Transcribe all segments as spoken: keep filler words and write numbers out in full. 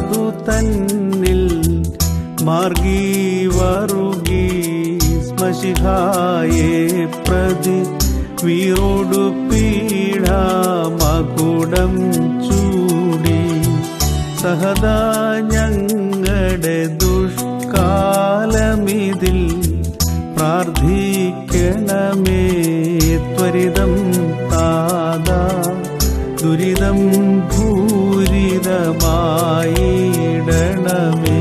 അതു തന്നിൽ മാർഗീ വറുകി മശിഹായെ പ്രതി വീറോടു പീഠാമകുടം ചൂടി സഹദാ ഞങ്ങളുടെ ദുഷ്കാലമിതിൽ പ്രാർത്ഥിക്കണമേ ത്വരിതം താതാ ദുരിതം ഭൂരിതമായിടണമേ.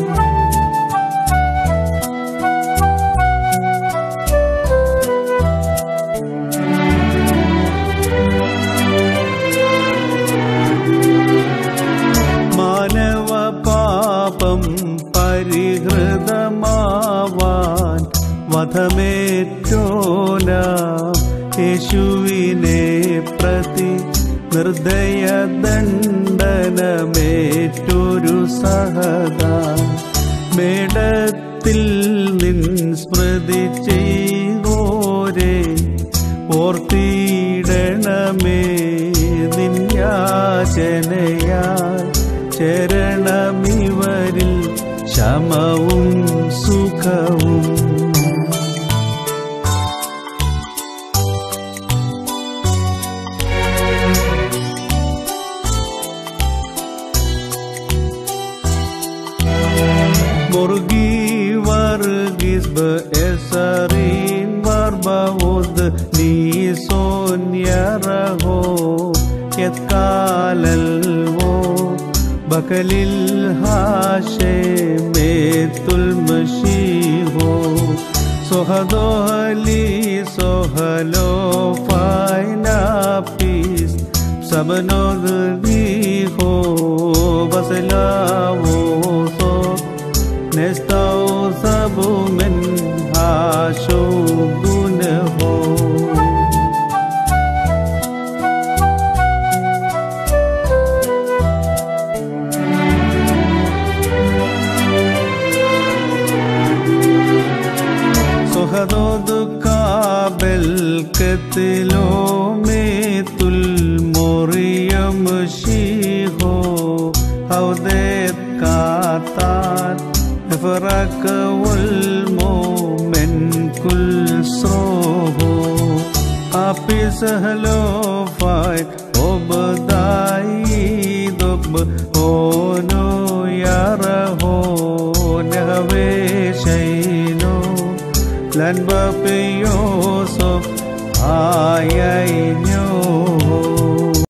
മാനവ പാപം പരിഹൃതമാവാൻ വധമേറ്റോന യേശുവിനെ പ്രതി നിർദ്ദയ ദണ്ഡനമേറ്റൊരു സഹദാ മേടത്തിൽ നിൻ സ്മൃതി ചെയ്തോരെ ഓർത്തിടണമേ നിൻ യാചനയാൽ ചരണമിവരിൽ ശമവും സുഖവും. Morgi vargis be esarin varbaud ni son yaraho yet kalalvo bakalil hashemetul mashiho sohado ali sohalo faina pis sabnod diho baslavo Nestao sabu min hasho gunho Sohadod kabel ketilo metul moriyam shiho haudet katat فرق والمؤمن كل صوه أبي سهلو فاي وبداي دب هونو يارهو نهوي شينو لن بابي يوسف آي نيو